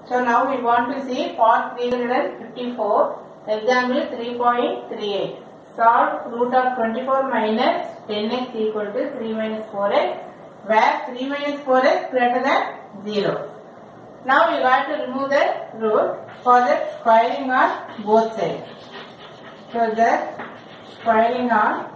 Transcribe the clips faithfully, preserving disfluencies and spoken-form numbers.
So now we want to see part three hundred fifty-four, example three point three eight. Solve root of twenty-four minus ten x equal to three minus four x, where three minus four x greater than zero. Now we got to remove the root for the squaring on both sides. So the squaring on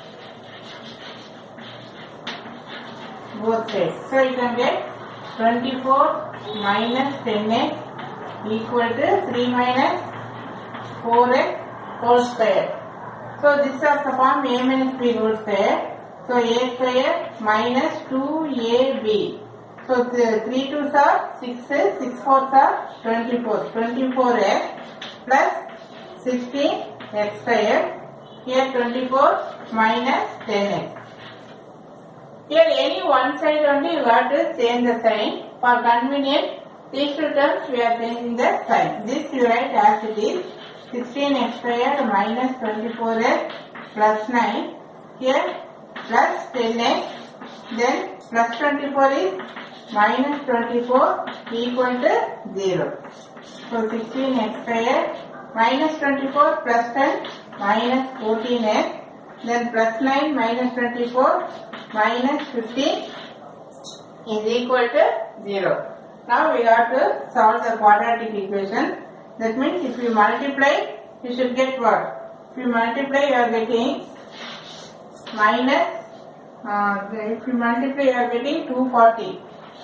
both sides. So you can get twenty-four minus ten x equal to three minus four x whole square. So this is the form a minus b whole square. So a square minus two a b. So three twos are six, six fours are twenty-four. twenty-four x plus sixteen x square. Here twenty-four minus ten x. Here any one side only you have to change the sign. For convenience, these two terms we are changing the sign. This you write as it is. sixteen x squared minus twenty-four x plus nine. Here plus ten x. Then plus twenty-four is minus twenty-four equal to zero. So sixteen x squared minus twenty-four plus ten minus fourteen x. Then plus nine minus twenty-four minus fifteen is equal to zero. Now we have to solve the quadratic equation. That means if you multiply, you should get what? If you multiply, you are getting minus, uh, if you multiply, you are getting two forty.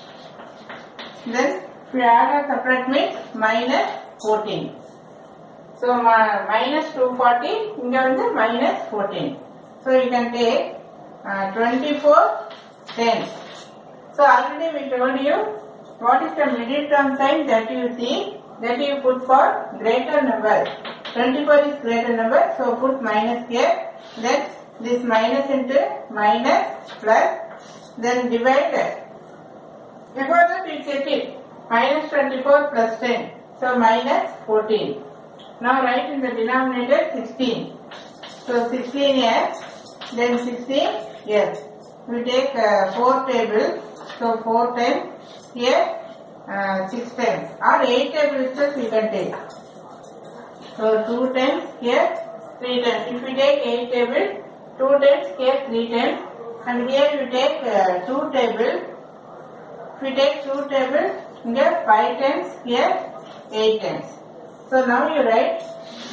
Then if you add a separate means minus fourteen. So uh, minus two forty, here minus fourteen. So you can take uh, twenty-four, ten. So already we told you what is the middle term sign that you see, that you put for greater number. twenty-four is greater number, so put minus here. Then this minus into minus plus, then divide that. Before that we check it. Minus twenty-four plus ten. So minus fourteen. Now write in the denominator sixteen. So sixteen here. Then sixteen here. We take uh, four tables. So four times here. Uh, six times. Or eight tables itself we can take. So two times here. three times. If we take eight tables, two times here three times. And here we take uh, two tables. If we take two tables, here five times, here eight times. So now you write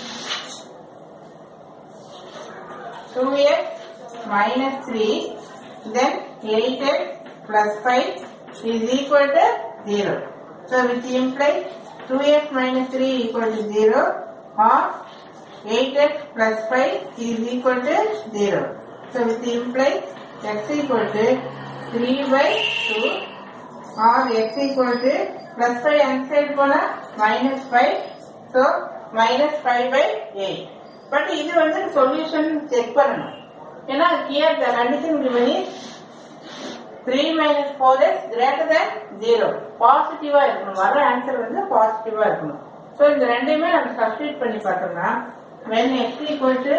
two x minus three, then eight x plus five is equal to zero. So which implies two x minus three equal to zero, or eight x plus five is equal to zero. So which implies x equal to three by two. Or x equal to plus five inside kona minus five, so minus five by eight. But this is the solution check pananum. Here the condition given is three minus four x greater than zero. Positive ah answer vandu positive ah irukum. So இந்த ரெண்டையுமே நம்ம substitute பண்ணி பார்த்தோம்னா when x equal to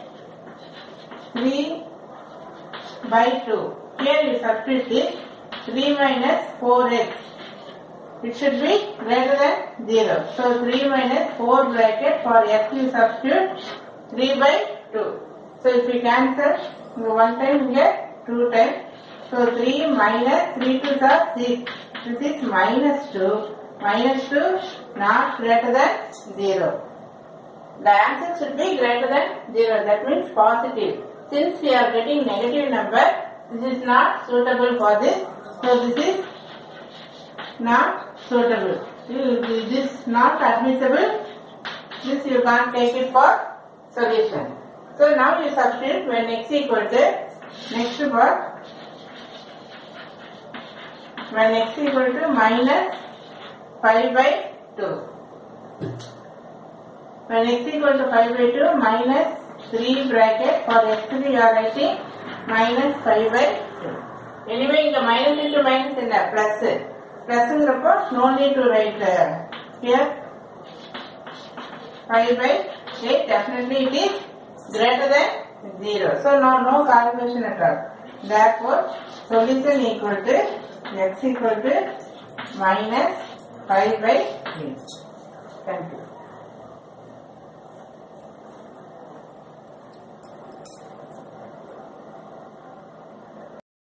three by two, here you substitute it. three minus four x. It should be greater than zero. So three minus four bracket for x you substitute three by two. So if we cancel one time here, two times. So three minus three twos are six. This is minus two. Minus two not greater than zero. The answer should be greater than zero. That means positive. Since we are getting negative number, this is not suitable for this. So this is not suitable. This is not admissible. This you can't take it for solution. So now you substitute when x equal to next part. When x equal to minus five by two. When x equal to five by two, minus three bracket for x three you are writing minus five by two. Anyway, in the minus into minus in the plus. Plus in the first, no need to write uh, here. five by eight, definitely it is greater than zero. So now no calculation at all. Therefore, solution equal to x equal to minus five by three. Thank you.